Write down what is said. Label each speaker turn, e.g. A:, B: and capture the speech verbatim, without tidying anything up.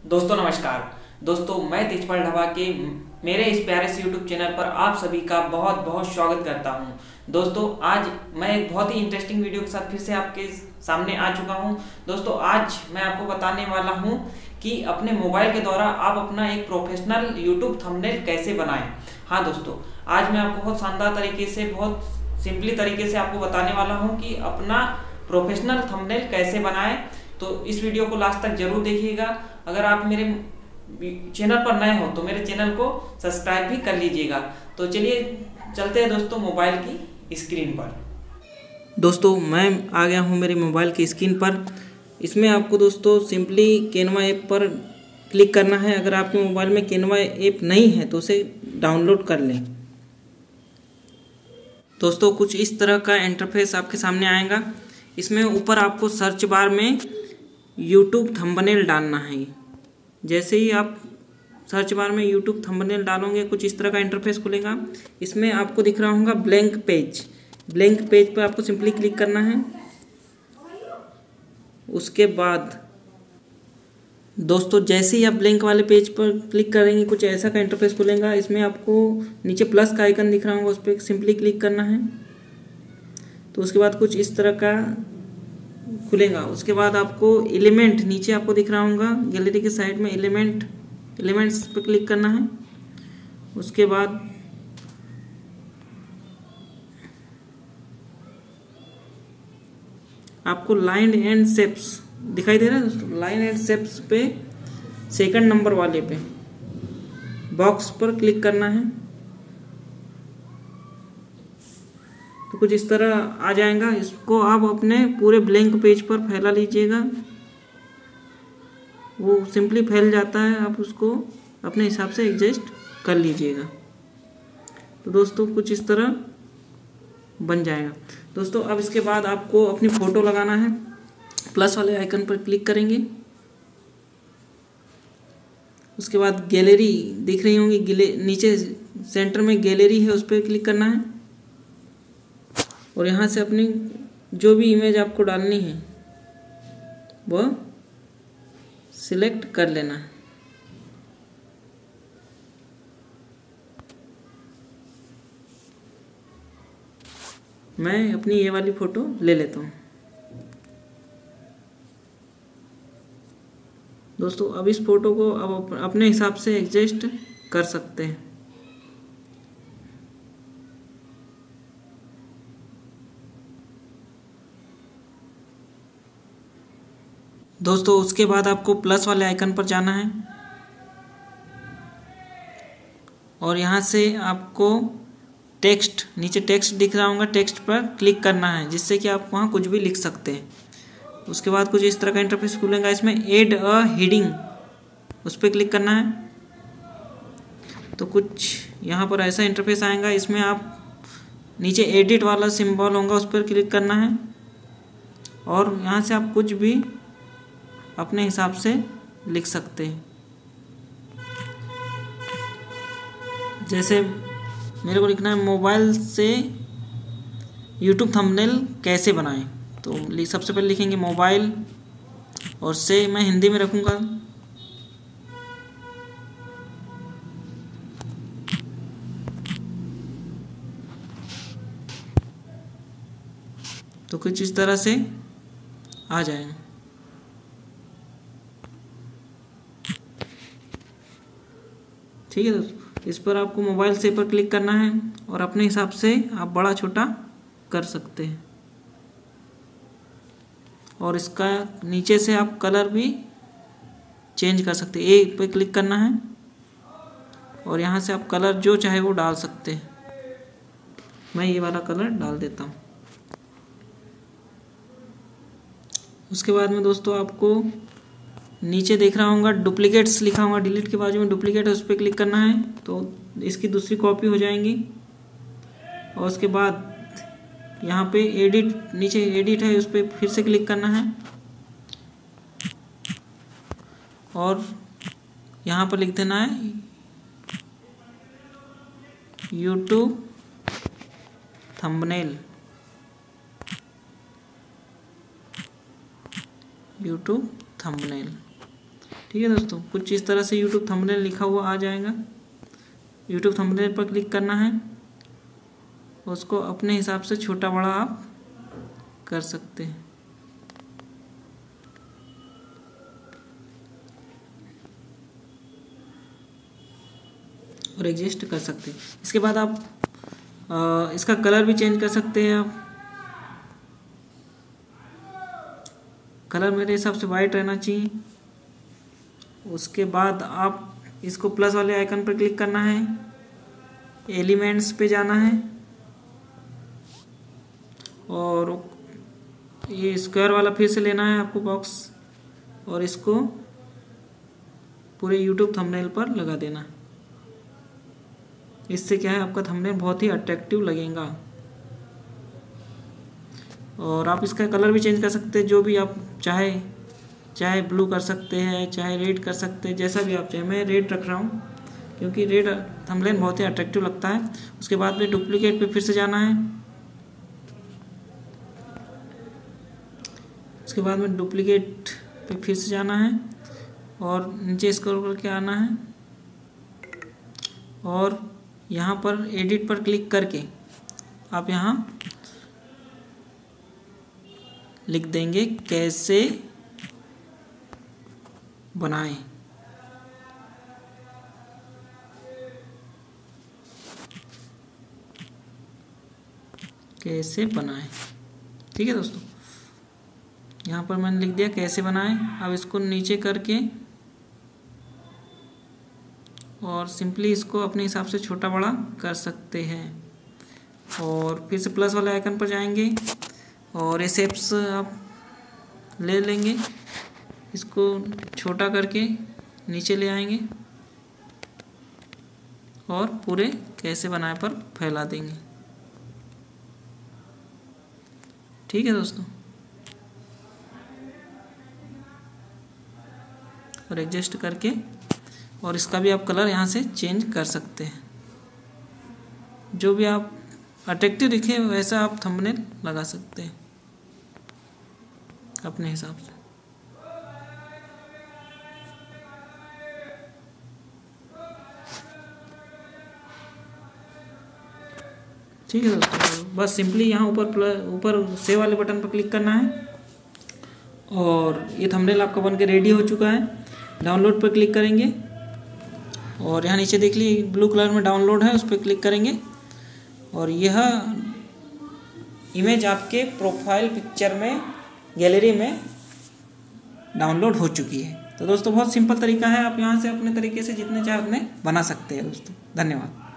A: दोस्तों नमस्कार। दोस्तों मैं तेजपाल ढाबा के मेरे इस प्यारे से यूट्यूब चैनल पर आप सभी का बहुत बहुत स्वागत करता हूं। दोस्तों आज मैं एक बहुत ही इंटरेस्टिंग वीडियो के साथ फिर से आपके सामने आ चुका हूं। दोस्तों आज मैं आपको बताने वाला हूं कि अपने मोबाइल के द्वारा आप अपना एक प्रोफेशनल यूट्यूब थंबनेल कैसे बनाएं। हाँ दोस्तों, आज मैं आपको बहुत शानदार तरीके से, बहुत सिंपली तरीके से आपको बताने वाला हूँ कि अपना प्रोफेशनल थंबनेल कैसे बनाएं। तो इस वीडियो को लास्ट तक जरूर देखिएगा। अगर आप मेरे चैनल पर नए हो तो मेरे चैनल को सब्सक्राइब भी कर लीजिएगा। तो चलिए चलते हैं दोस्तों मोबाइल की स्क्रीन पर। दोस्तों मैं आ गया हूँ मेरे मोबाइल की स्क्रीन पर। इसमें आपको दोस्तों सिंपली कैनवा ऐप पर क्लिक करना है। अगर आपके मोबाइल में कैनवा ऐप नहीं है तो उसे डाउनलोड कर लें। दोस्तों कुछ इस तरह का इंटरफेस आपके सामने आएगा। इसमें ऊपर आपको सर्च बार में यूट्यूब थंबनेल डालना है। जैसे ही आप सर्च बार में यूट्यूब थंबनेल डालोगे कुछ इस तरह का इंटरफेस खुलेगा। इसमें आपको दिख रहा होगा ब्लैंक पेज। ब्लैंक पेज पर आपको सिंपली क्लिक करना है। उसके बाद दोस्तों जैसे ही आप ब्लैंक वाले पेज पर क्लिक करेंगे कुछ ऐसा का इंटरफेस खुलेगा। इसमें आपको नीचे प्लस का आइकन दिख रहा होगा, उस पर सिंपली क्लिक करना है। तो उसके बाद कुछ इस तरह का खुलेगा। उसके बाद आपको एलिमेंट नीचे आपको दिख रहा होगा गैलरी के साइड में एलिमेंट एलिमेंट्स पर क्लिक करना है। उसके बाद आपको लाइन एंड शेप्स दिखाई दे रहा है दोस्तों। लाइन एंड शेप्स पे सेकंड नंबर वाले पे बॉक्स पर क्लिक करना है। तो कुछ इस तरह आ जाएगा। इसको आप अपने पूरे ब्लैंक पेज पर फैला लीजिएगा। वो सिंपली फैल जाता है, आप उसको अपने हिसाब से एडजस्ट कर लीजिएगा। तो दोस्तों कुछ इस तरह बन जाएगा। दोस्तों अब इसके बाद आपको अपनी फ़ोटो लगाना है। प्लस वाले आइकन पर क्लिक करेंगे। उसके बाद गैलरी दिख रही होंगी, नीचे सेंटर में गैलरी है, उस पर क्लिक करना है। और यहाँ से अपनी जो भी इमेज आपको डालनी है वह सिलेक्ट कर लेना है। मैं अपनी ये वाली फ़ोटो ले लेता हूँ। दोस्तों अब इस फ़ोटो को अब अपने हिसाब से एडजस्ट कर सकते हैं। दोस्तों उसके बाद आपको प्लस वाले आइकन पर जाना है और यहाँ से आपको टेक्स्ट, नीचे टेक्स्ट दिख रहा होगा, टेक्स्ट पर क्लिक करना है जिससे कि आप वहाँ कुछ भी लिख सकते हैं। उसके बाद कुछ इस तरह का इंटरफेस खुलेगा। इसमें एड अ हेडिंग, उस पर क्लिक करना है। तो कुछ यहाँ पर ऐसा इंटरफेस आएगा। इसमें आप नीचे एडिट वाला सिंबल होगा, उस पर क्लिक करना है और यहाँ से आप कुछ भी अपने हिसाब से लिख सकते हैं। जैसे मेरे को लिखना है मोबाइल से यूट्यूब थंबनेल कैसे बनाएं। तो सबसे पहले लिखेंगे मोबाइल और से मैं हिंदी में रखूँगा। तो कुछ इस तरह से आ जाएगा। ठीक है दोस्तों, इस पर आपको मोबाइल से पर क्लिक करना है और अपने हिसाब से आप बड़ा छोटा कर सकते हैं। और इसका नीचे से आप कलर भी चेंज कर सकते हैं। ए पे क्लिक करना है और यहाँ से आप कलर जो चाहे वो डाल सकते हैं। मैं ये वाला कलर डाल देता हूँ। उसके बाद में दोस्तों आपको नीचे देख रहा होगा डुप्लीकेट्स लिखा होगा, डिलीट के बाजू में डुप्लीकेट है, उस पर क्लिक करना है तो इसकी दूसरी कॉपी हो जाएंगी। और उसके बाद यहाँ पे एडिट, नीचे एडिट है, उस पर फिर से क्लिक करना है और यहाँ पर लिख देना है यूट्यूब थंबनेल, यूट्यूब थंबनेल। ठीक है दोस्तों, कुछ इस तरह से यूट्यूब थंबनेल लिखा हुआ आ जाएगा। यूट्यूब थंबनेल पर क्लिक करना है, उसको अपने हिसाब से छोटा बड़ा आप कर सकते हैं। और एडजस्ट कर सकते हैं। इसके बाद आप आ, इसका कलर भी चेंज कर सकते हैं। आप कलर मेरे हिसाब से वाइट रहना चाहिए। उसके बाद आप इसको प्लस वाले आइकन पर क्लिक करना है, एलिमेंट्स पे जाना है और ये स्क्वायर वाला फिर से लेना है आपको बॉक्स, और इसको पूरे यूट्यूब थंबनेल पर लगा देना है। इससे क्या है, आपका थंबनेल बहुत ही अट्रैक्टिव लगेगा। और आप इसका कलर भी चेंज कर सकते हैं, जो भी आप चाहे, चाहे ब्लू कर सकते हैं, चाहे रेड कर सकते हैं, जैसा भी आप चाहे। मैं रेड रख रहा हूँ क्योंकि रेड थंबनेल बहुत ही अट्रैक्टिव लगता है। उसके बाद में डुप्लीकेट पे फिर से जाना है। उसके बाद में डुप्लीकेट पे फिर से जाना है और नीचे स्क्रॉल करके आना है और यहाँ पर एडिट पर क्लिक करके आप यहाँ लिख देंगे कैसे बनाएं। कैसे बनाएं, ठीक है दोस्तों। यहाँ पर मैंने लिख दिया कैसे बनाएं। अब इसको नीचे करके और सिंपली इसको अपने हिसाब से छोटा बड़ा कर सकते हैं। और फिर से प्लस वाले आइकन पर जाएंगे और ये शेप्स आप ले लेंगे, इसको छोटा करके नीचे ले आएंगे और पूरे कैसे बनाए पर फैला देंगे। ठीक है दोस्तों, और एडजस्ट करके, और इसका भी आप कलर यहाँ से चेंज कर सकते हैं। जो भी आप अट्रैक्टिव दिखे वैसा आप थंबनेल लगा सकते हैं अपने हिसाब से। ठीक है दोस्तों, बस सिंपली यहाँ ऊपर प्लस ऊपर सेव वाले बटन पर क्लिक करना है और ये थंबनेल आपका बनके रेडी हो चुका है। डाउनलोड पर क्लिक करेंगे और यहाँ नीचे देख लीजिए ब्लू कलर में डाउनलोड है, उस पर क्लिक करेंगे और यह इमेज आपके प्रोफाइल पिक्चर में गैलरी में डाउनलोड हो चुकी है। तो दोस्तों बहुत सिंपल तरीका है, आप यहाँ से अपने तरीके से जितने चाहे उतने बना सकते हैं दोस्तों। धन्यवाद।